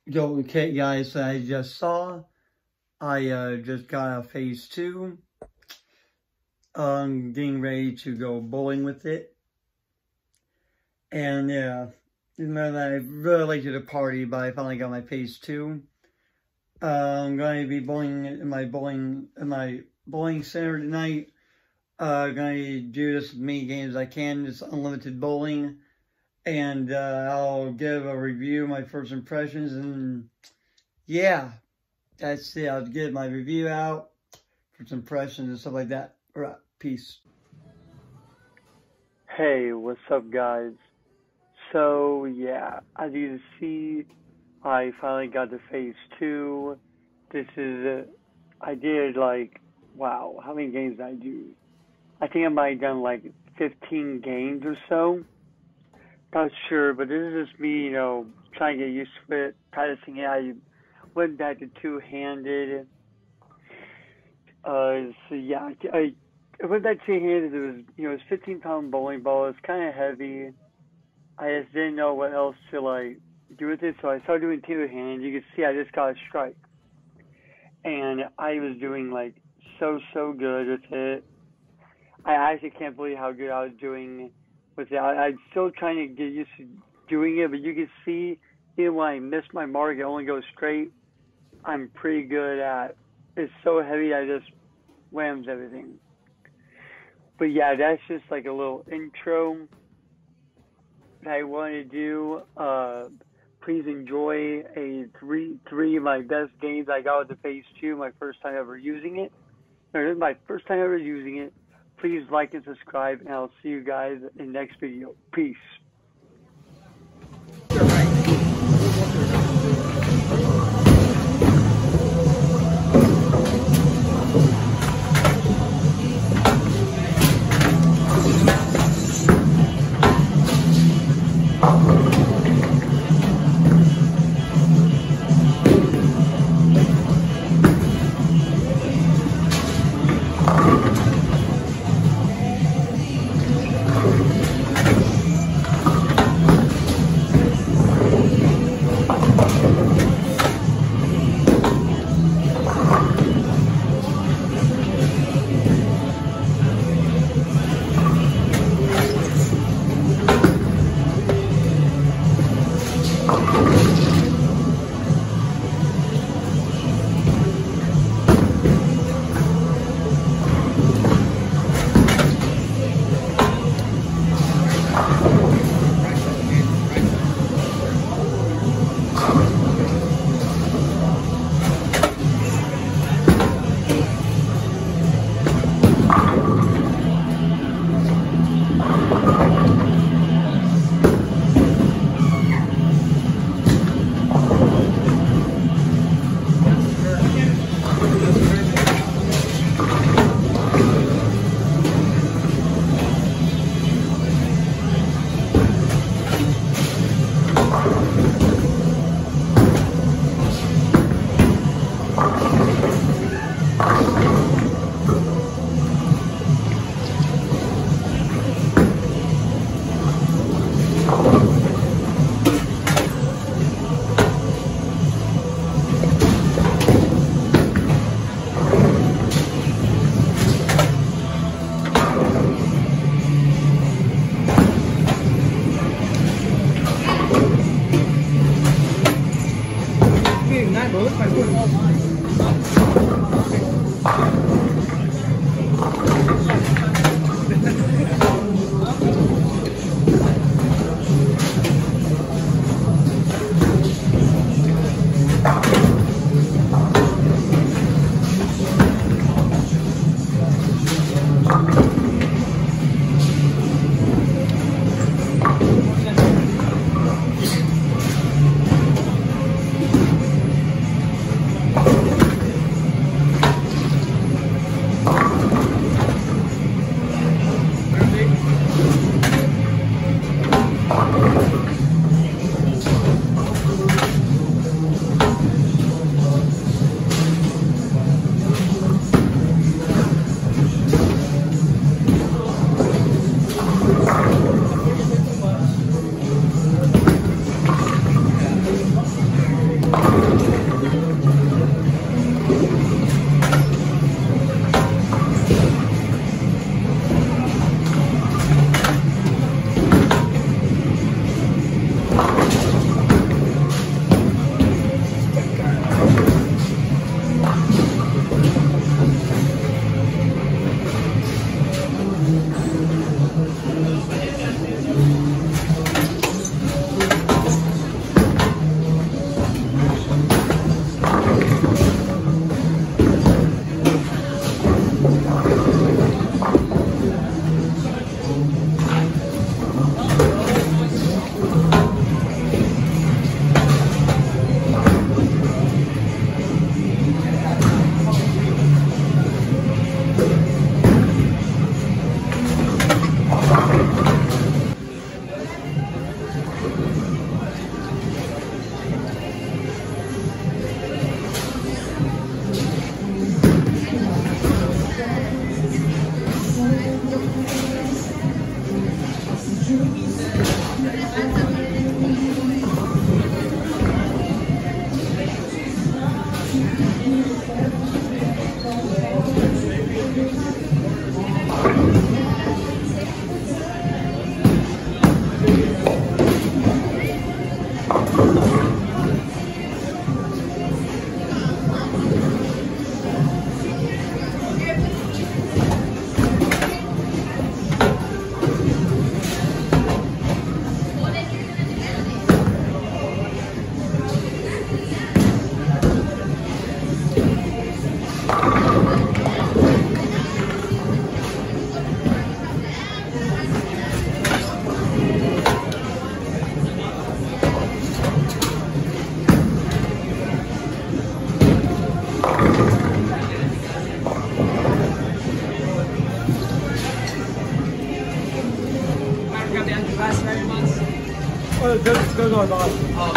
Yo, okay, guys, I just saw, I just got a Phase 2. Getting ready to go bowling with it. And yeah, you know that I really like to party, but I finally got my Phase 2. I'm going to be bowling in my bowling center tonight. Going to do as many games as I can. It's unlimited bowling. And I'll give a review of my first impressions, and yeah, that's it. I'll get my review out, first impressions and stuff like that. All right, peace. Hey, what's up, guys? So yeah, as you can see, I finally got the Phase 2. This is, I did like, wow, how many games did I do? I think I might have done like 15 games or so. Not sure, but this is just me, trying to get used to it, practicing it. I went back to two-handed. So yeah, I went back to two-handed. It was 15-pound bowling ball. It's kind of heavy. I just didn't know what else to do with it, so I started doing two-handed. You can see I just got a strike, and I was doing so good with it. I actually can't believe how good I was doing with it. I'm still trying to get used to doing it, but you can see even when I miss my mark, it only goes straight. I'm pretty good at it. It's so heavy, I just whams everything. But yeah, that's just a little intro that I want to do. Please enjoy three of my best games I got with the Phase 2, my first time ever using it. This is my first time ever using it. Please like and subscribe, and I'll see you guys in the next video. Peace. Go, boss.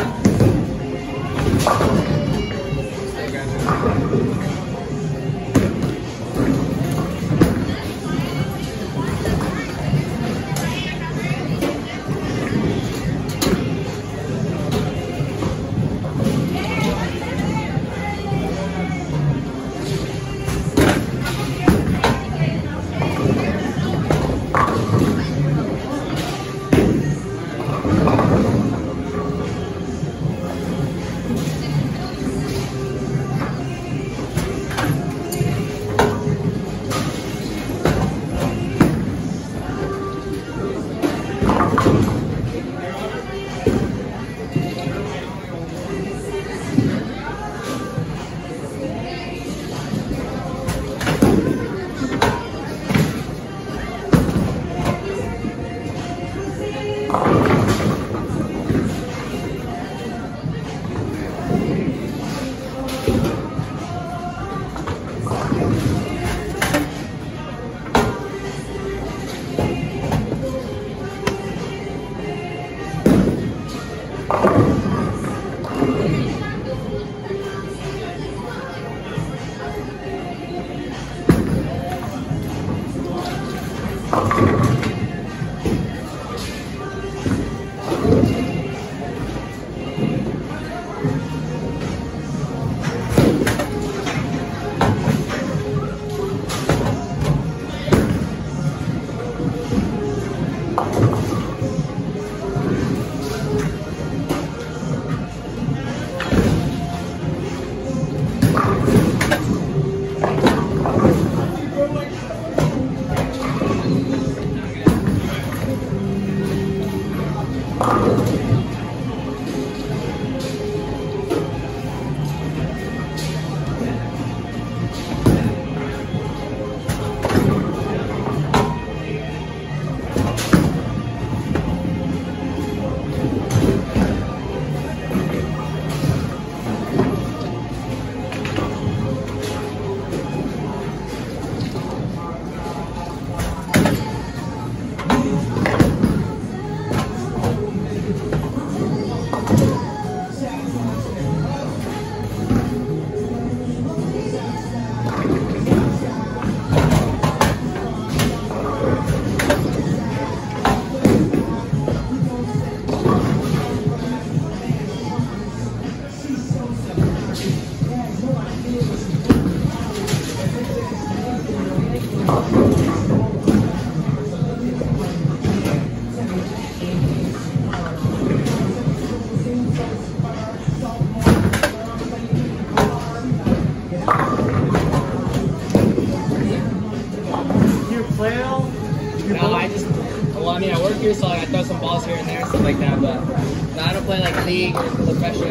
here, so like, I throw some balls here and there, stuff like that. But no, I don't play like league or professional.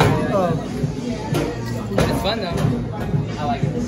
But it's fun though. I like it.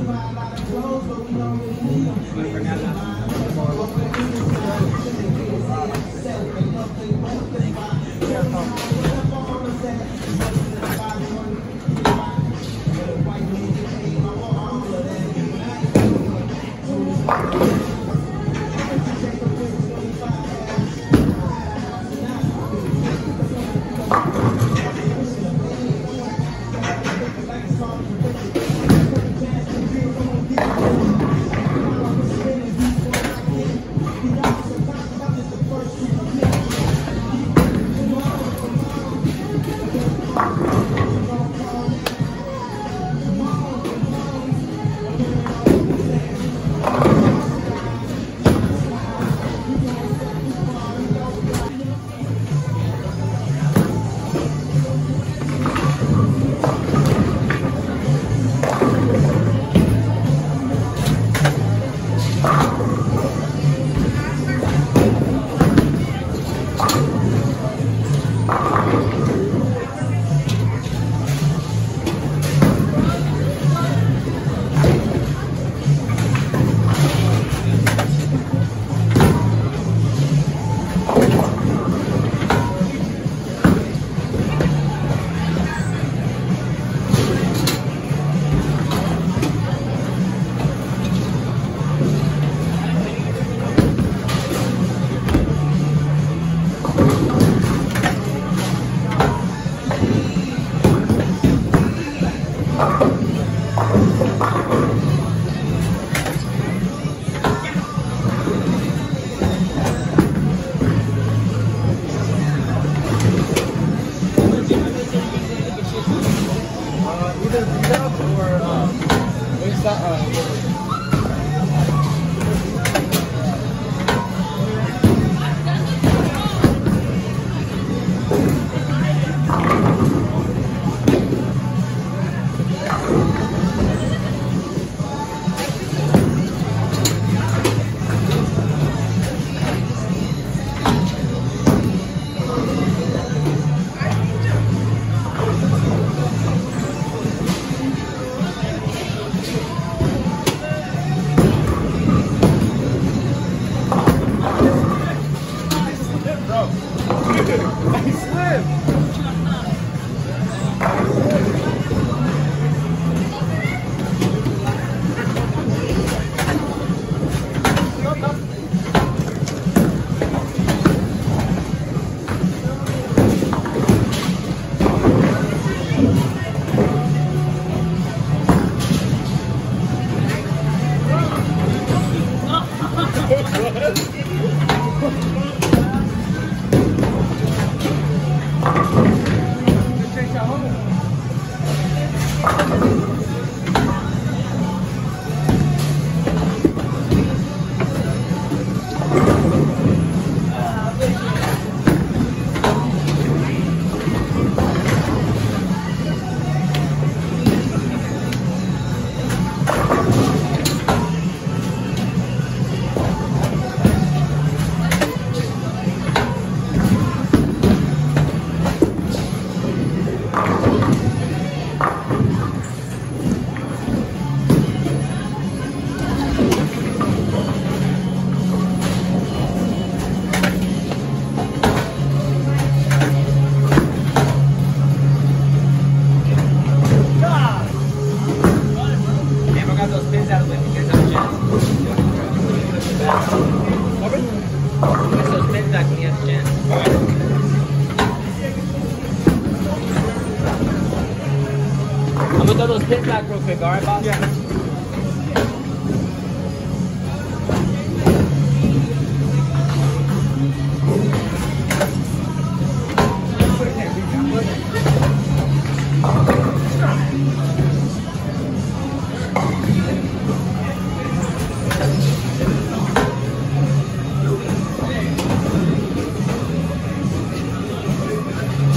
I'm gonna throw those pins back real quick, alright, boss? Yeah.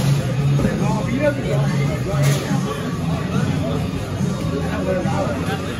He doesn't go.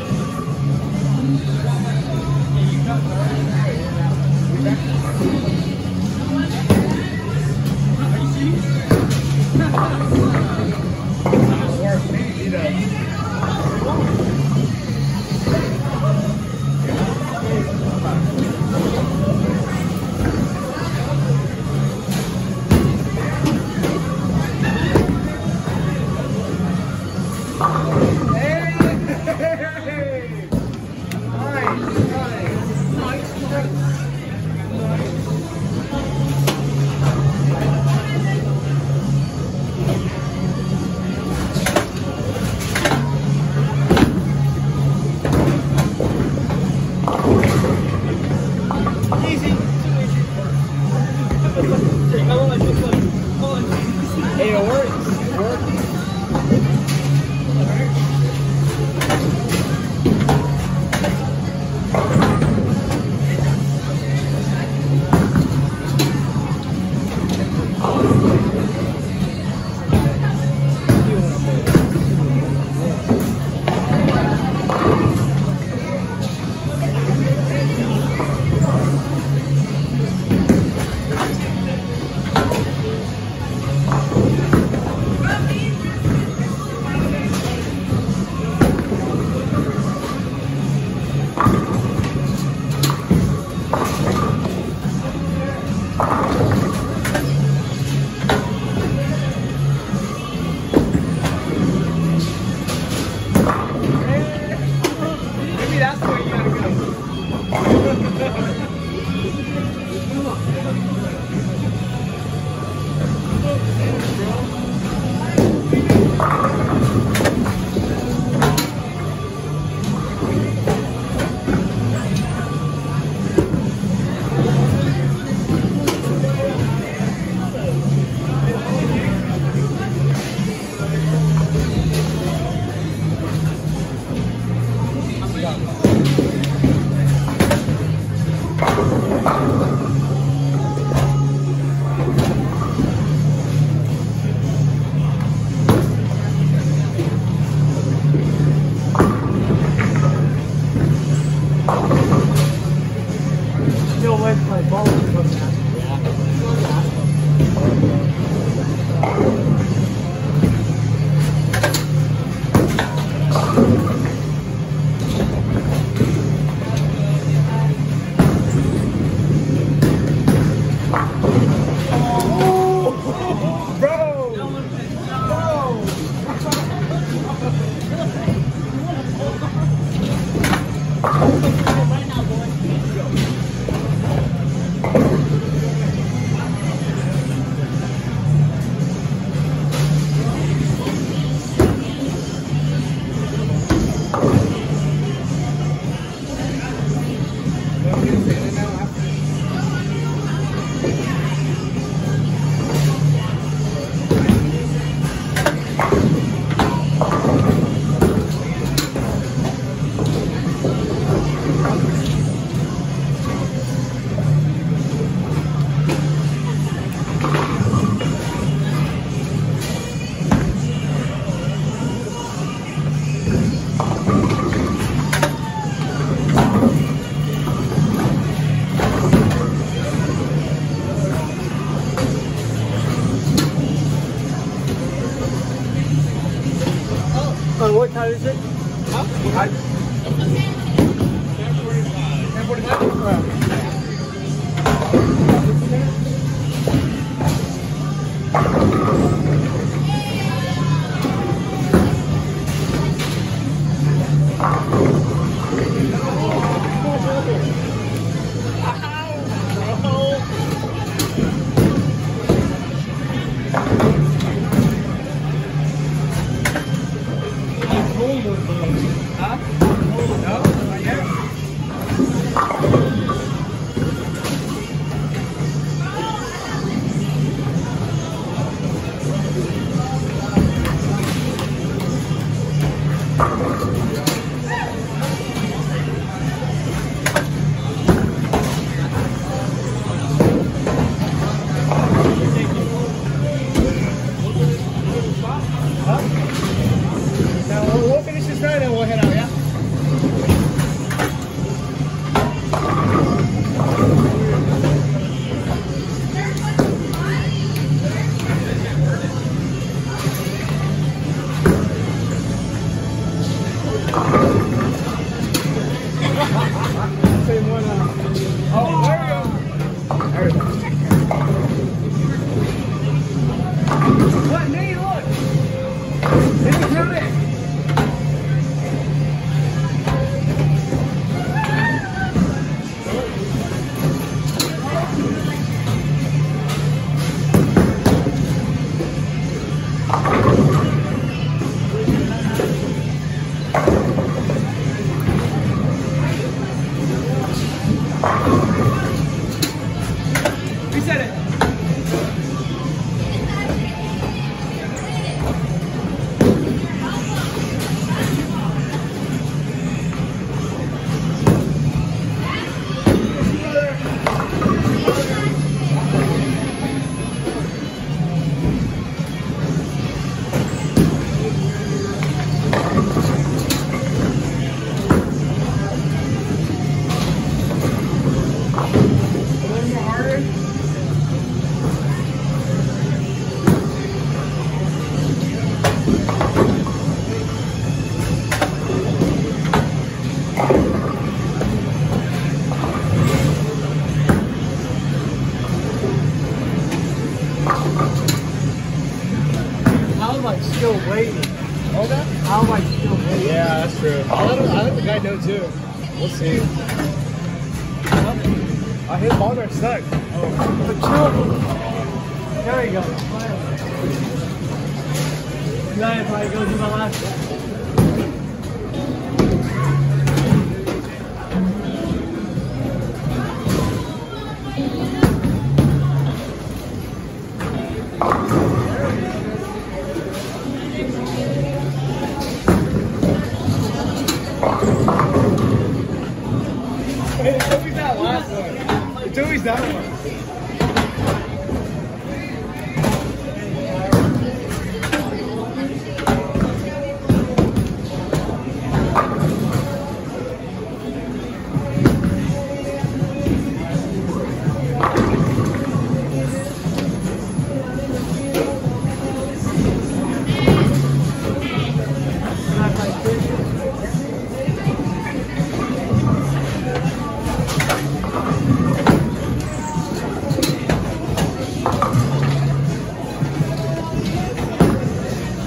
What time is it? Huh?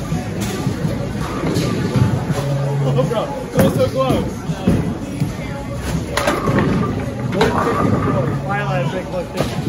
'Close. highlight pick look too.